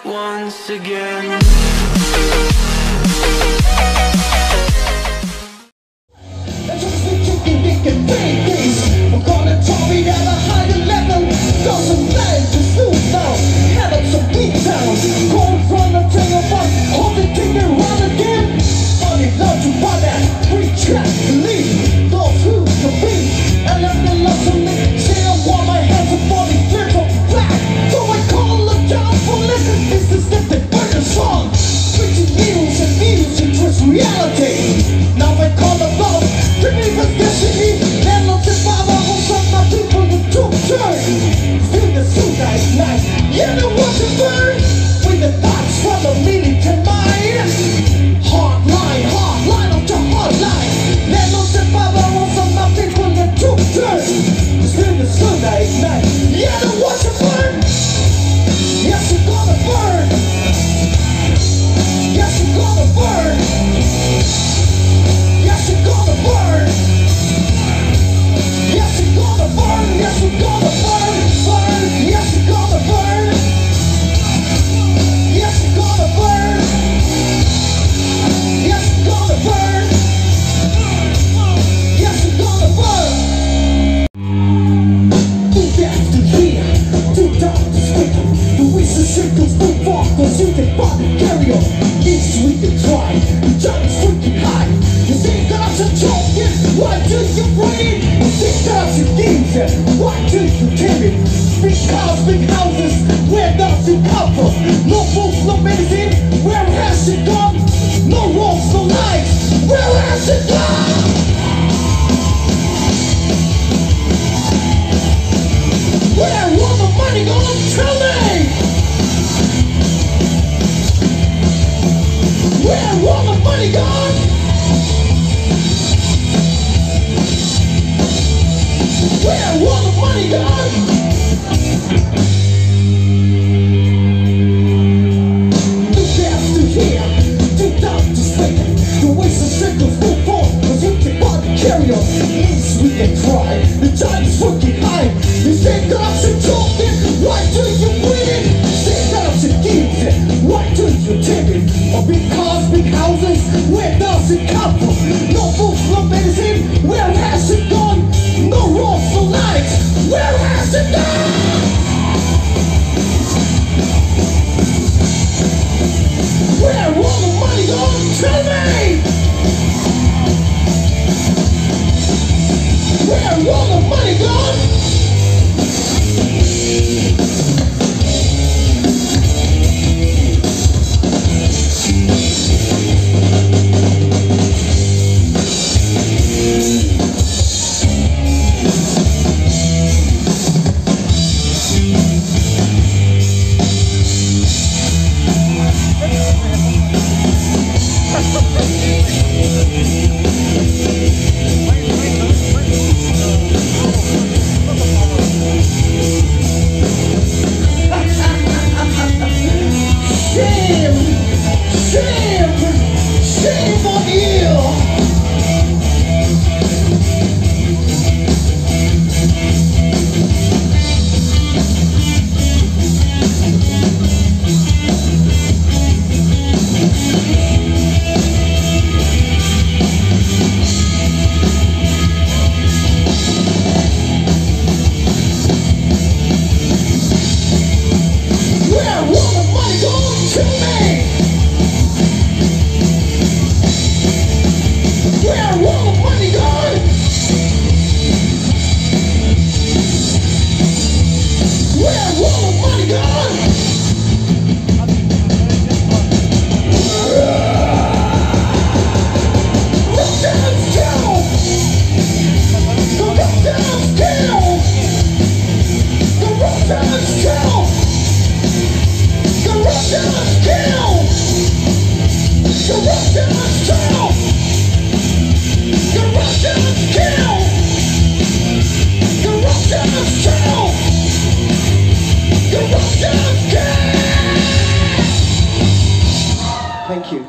once again. Why do you timid? Because big houses, where does it come from? No books, no medicine, where has it gone? No walks, no lights, where has it gone? Where will the money go? Tell me! Where will the money go? Where will the money go? Too fast to hear, too dark to speak. The waste of circles move on, cause we can body carry on. Yes, we can try, the time is fucking high. You say that I'm so talking, why do you win? You say that I'm so giving, why do you timid? Or because big houses, where does it come from? No books, no medicine, where has it gone? No roads, no lights, where has it gone? Where will the money go? Tell me! Where will the money go? Thank you.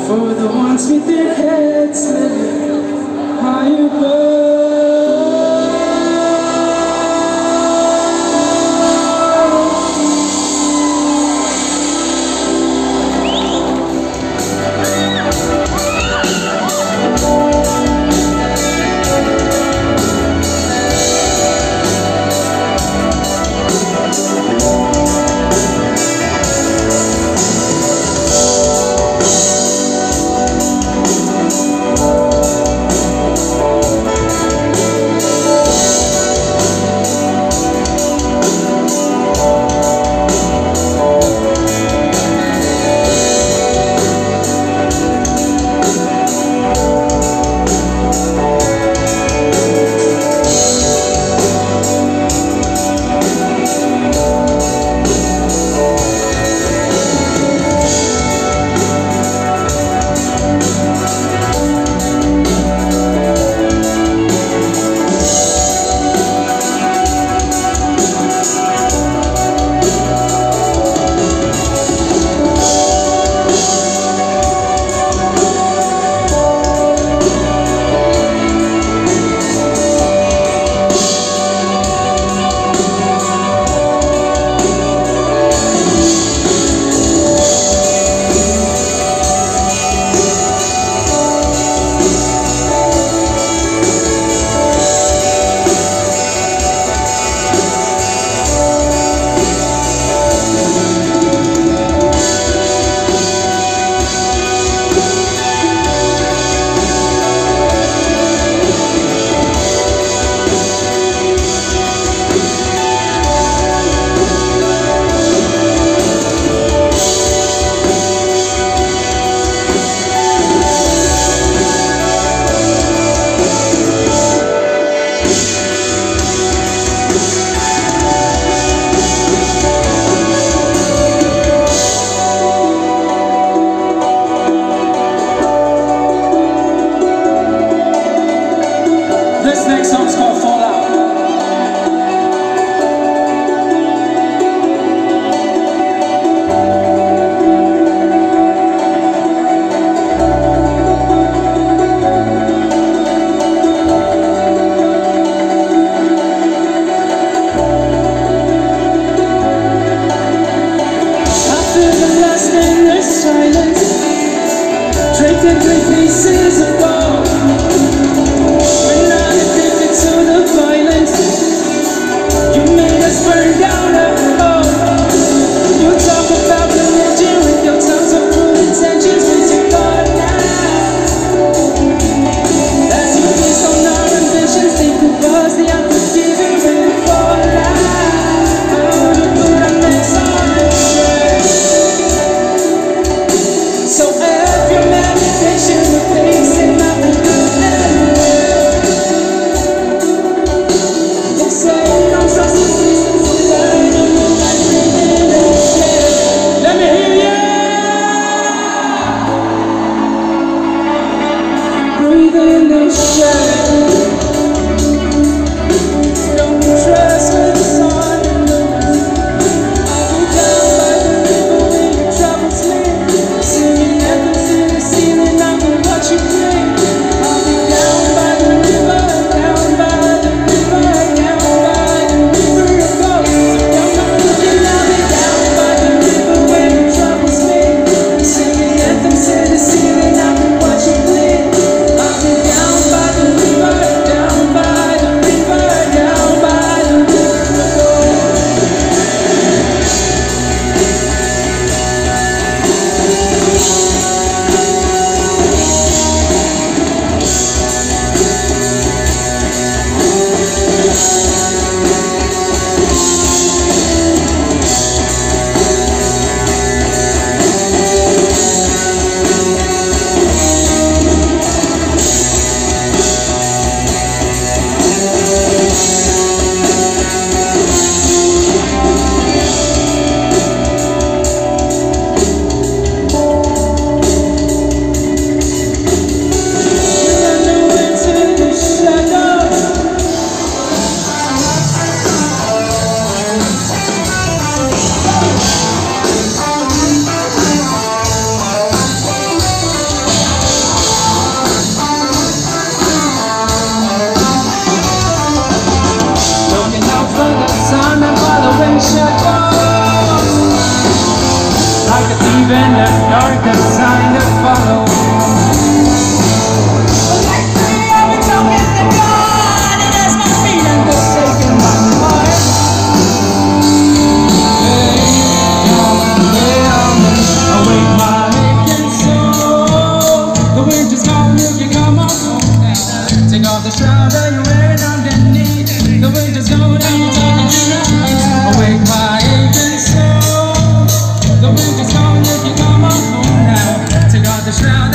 For the ones with their heads lifted high above. This next song's called Fallout. After the lust and the silence, draped in 3 pieces of gold. When I'm addicted to the violence, you made us burn down a hole. You talk about religion with your tongues of cruel intentions, with your God now. As you feast on our ambitions, think of us, the unforgiving, when we fall out. Oh, to put our necks on the track. So if your meditation replacing nothing good anywhere. They say don't trust the systems of learn and move like breathing in the shade. Let me hear you. Breathe in the shade. Don't trust what's on the loose. I'll be down by the river when your troubles me. Singing anthems to the ceiling, I will watch you play. I'll be down by the river, down by the river, down by the river of gold. So don't come looking, I'll be down by the river when your troubles me. Singing anthems to the ceiling, I will watch you play. I'll be down by the river. Dark the sign to follow. Like me, I've been talking to God, and as my feeling forsaken my heart. Awake my aching soul. The wind is gone, you can come on home now. Take off the shroud that you're wearing underneath. The wind is gone, and you're talking to me. Awake my aching soul. The wind is gone, you can come on home now. Take off the shroud.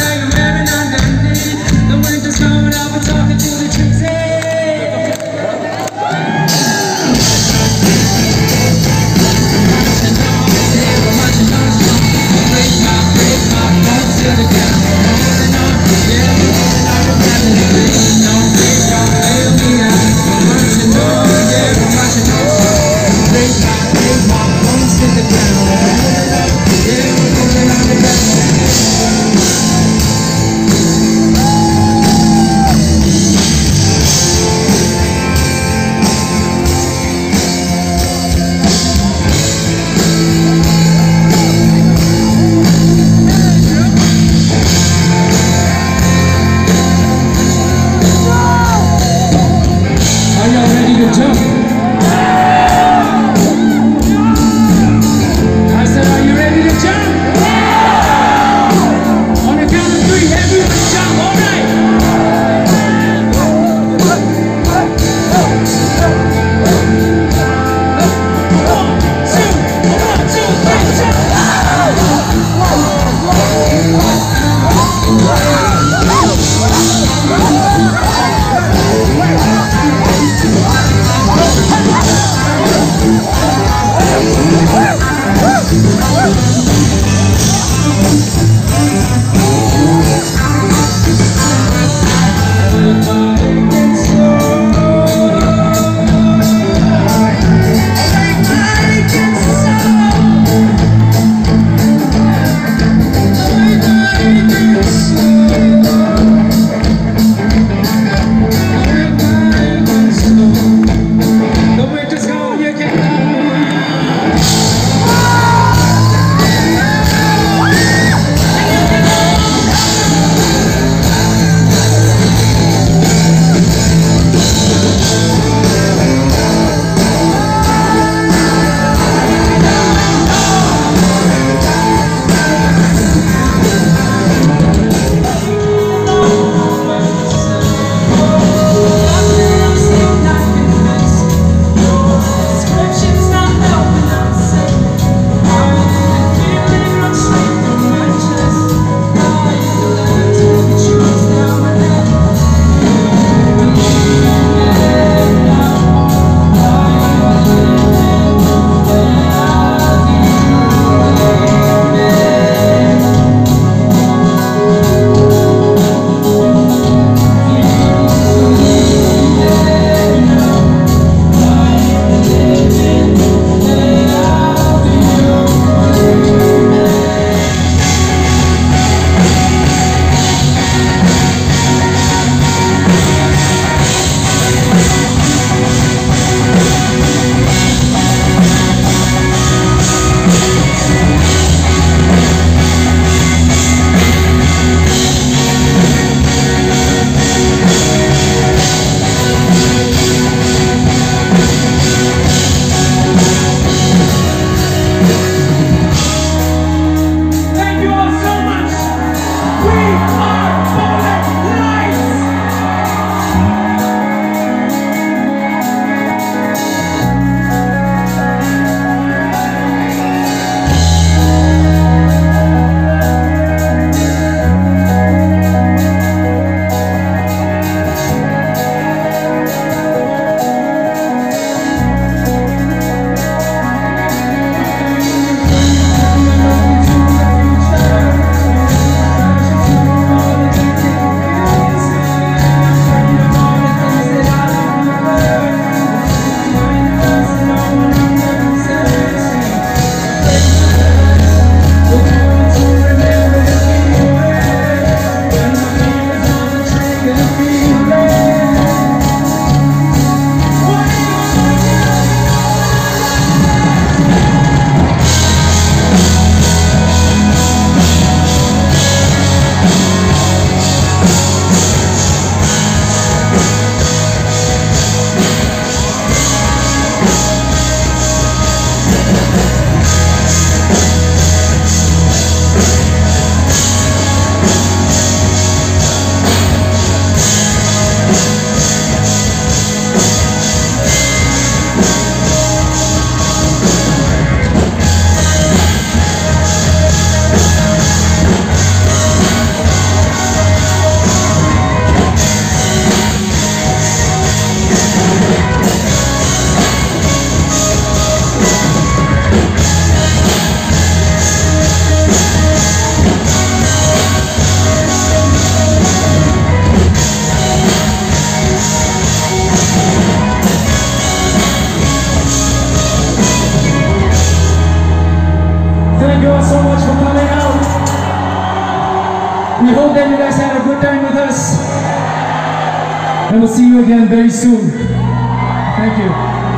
We hope that you guys had a good time with us. And we'll see you again very soon. Thank you.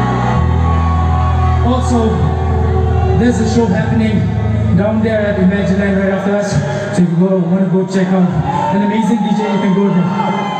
Also, there's a show happening down there at Imagineland right after us. So if you want to go check out an amazing DJ, you can go there.